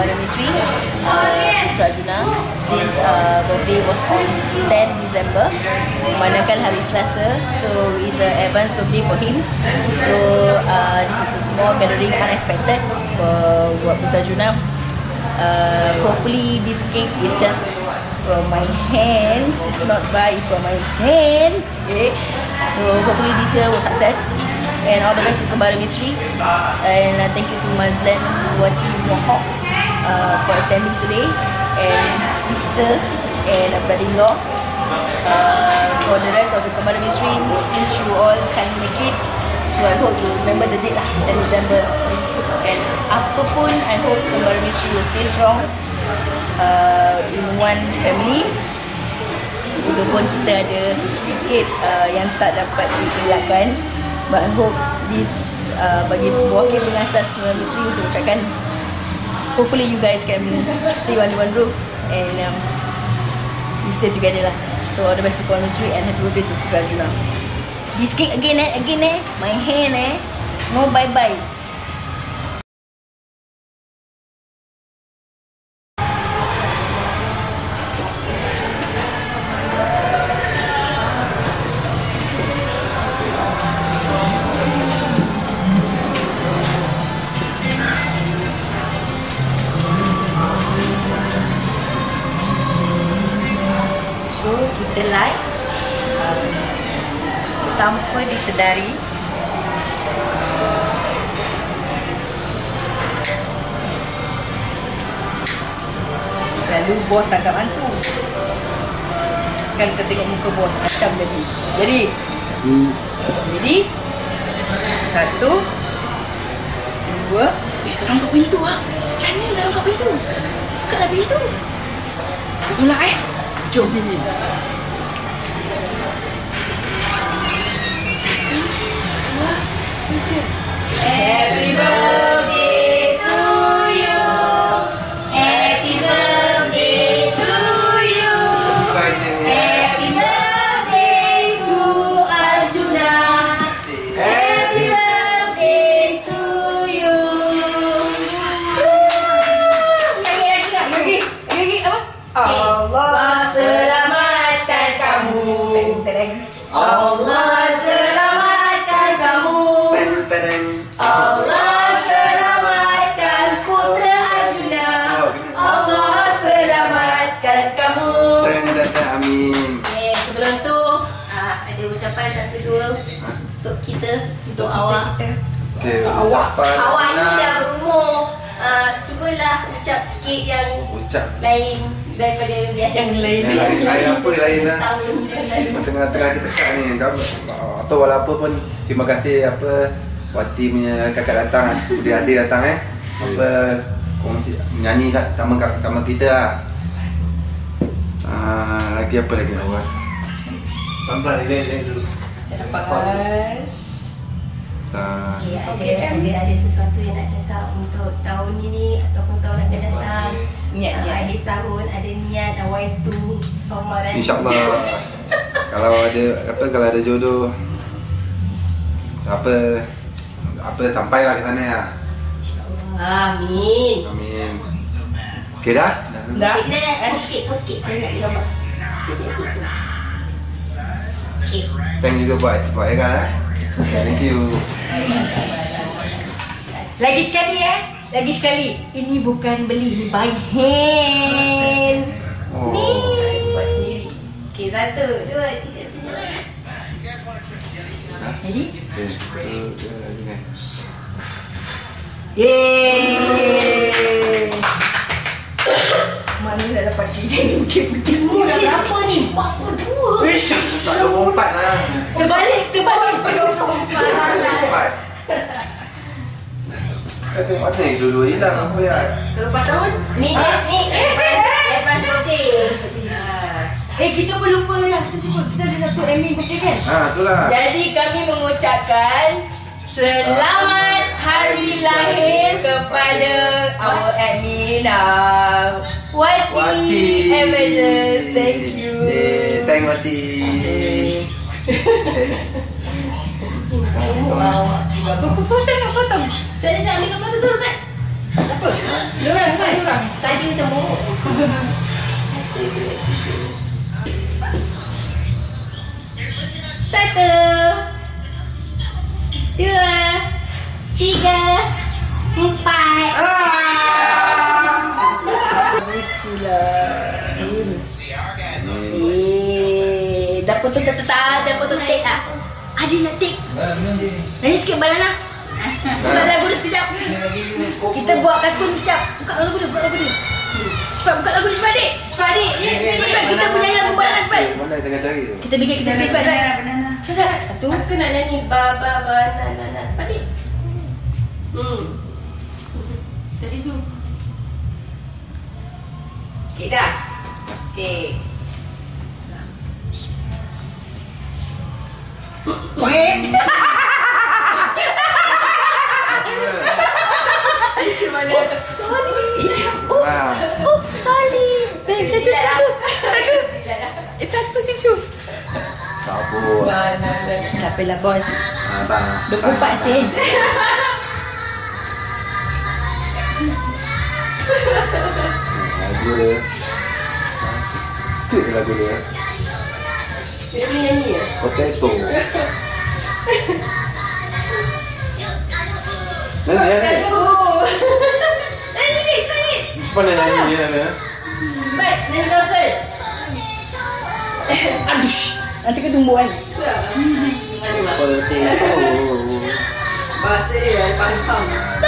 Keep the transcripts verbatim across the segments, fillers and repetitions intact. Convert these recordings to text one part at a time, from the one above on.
Kembaran Misri, uh, Putra Arjuna, since uh, birthday was on tenth December, memandangkan hari Selasa, so it's a advance birthday for him. So uh, this is a small gathering, unexpected for buat Putra Arjuna. Uh, hopefully this cake is just from my hands, it's not by, it's from my hand. Okay, so hopefully this year will success. And all the best to Kembaran Misri, and uh, thank you to Mazlan Wati Wahab uh, for attending today, and sister and a brother-in-law. Uh, for the rest of the Kembaran Misri, since you all can make it, so I hope you remember the date lah, tenth December. And apapun, I hope Kembaran Misri will stay strong uh, in one family. Walaupun kita ada sedikit uh, yang tak dapat dielakkan, but I hope this uh, bagi wakil pengasas Kembaran Misri untuk ucapkan, hopefully you guys can stay under one roof and um, we stay together lah. So all the best to Kembaran Misri and happy birthday to Putra Arjuna. This cake again eh, again eh, my hand eh, no bye bye. So kita like uh, tanpa disedari selalu bos tangkap hantu. Sekarang kita tengok muka bos macam jadi. Jadi hmm. Jadi satu, dua. Eh, tolong buka pintu ah. Macam mana dalam buka pintu? Bukalah pintu. Betul lah eh. Jom sini. Satu, dua, tiga. Happy birthday to you. Happy birthday to you. Happy birthday to Arjuna. Happy birthday to you. Lagi lagi lagi lagi apa? Allah selamatkan kamu. Allah selamatkan kamu. Allah selamatkan Putra Arjuna. Allah selamatkan kamu. Amin. Okay, sebelum tu uh, ada ucapan satu dua untuk kita, untuk awak. Okay, awak, awak ni dah berumur. Uh, cubalah ucap sikit yang ucap lain daripada biasa. Yang lain. Yang lain, lain apa lain lah. Tengah-tengah kita kat ni. Atau walaupun pun terima kasih apa Wati punya kakak datang, dia adik datang eh. Apa kongsi menyanyi sama sama kita lah. Ah, lagi apa lagi nak buat? Pelan-pelan relax dulu. Lepas. Okay, ada, ada, ada sesuatu yang nak cakap untuk tahun ini ataupun tahun akan datang. Niat, uh, niat. Akhir tahun ada niat awal itu Kembaran. InsyaAllah. Kalau ada apa kalau ada jodoh apa apa sampailah ke sana ya. Amin. Amin. Okey dah? Dah. Okay, kita dah post sikit, post sikit. Saya nak gambar. Okay. Thank juga buat buat Egan eh. Thank you. Lagi sekali eh. Lagi sekali. Ini bukan beli, ini by hand. Oh. Ni. Buat sendiri. Okay, satu, dua, tiga, sini. Jadi? Okay. Okay. Yeay. Mana nak dapat cincin kek-kek Umur dah berapa ni? empat puluh dua. Wish. Tak ada empat lah. Terbalik, terbalik. Empat. Kasi mana dua-dua hilang apa ya? Kalau empat tahun? Ni dia, ni advance birthday. Eh, kita pun lupa lah. Kita cuba, kita ada satu admin birthday kan? Ha, itulah. Jadi kami mengucapkan selamat hari lahir kepada our admin uh, Wati, Wati. Avengers. Thank you. Eh, thank Wati. Wow. Potong, potong. Saya saya ambil gambar tu dulu kan? Apa? Diorang kan? Diorang. Tadi macam buruk. Satu, dua, tiga, empat. Bismillahirrahmanirrahim. Eh, dah potong tak tak dah potong tek ah. Ada lah tek. Nyanyi sikit banana. Buka lagu dia sekejap. Kita buat kartun sekejap. Buka lagu dia, buka lagu dia. Cepat buka lagu dia cepat adik. Cepat adik. Cepat kita punya lagu banana cepat. Mana tengah cari tu? Kita bikin kita bikin cepat banana. Cepat. Satu. Aku nak nyanyi ba ba ba na na na. Adik. Hmm. Tadi tu. Okey dah. Okey. Wait. Aisyah mana? Oh, sorry. Oh, oh, sorry. Baik, satu, satu. Eh, satu tisu. Sabun. Tak apalah, bos. Abang. dua puluh empat sen. Lagu dia. Cute lagu dia. Dia boleh nyanyi ya? Potato. Nyanyi ya? Oh. Nyanyi ni, nyanyi. Cepat nak nyanyi dia Nana. Baik, nyanyi local. Aduh. Nanti ke tumbuh kan? Potato. Bahasa dia faham.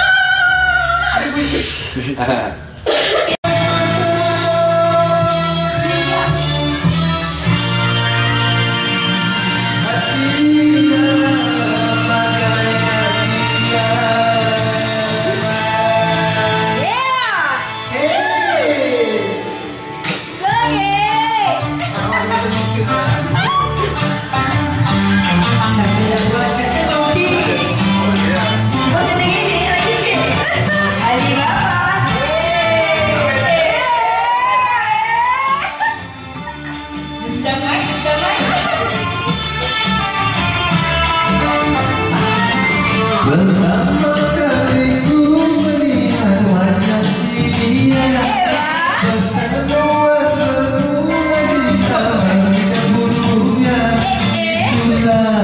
Pertama kali ku melihat wajah si dia, pertemuan bermula di taman kebunnya. Itulah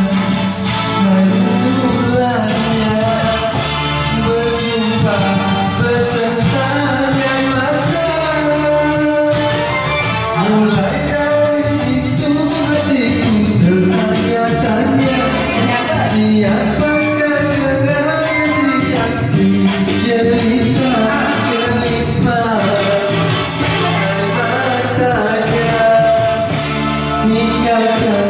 mulanya berjumpa bertentangan mata. Mulai dari itu hatiku bertanya-tanya, siapa cerita kenikmatan air matanya hingga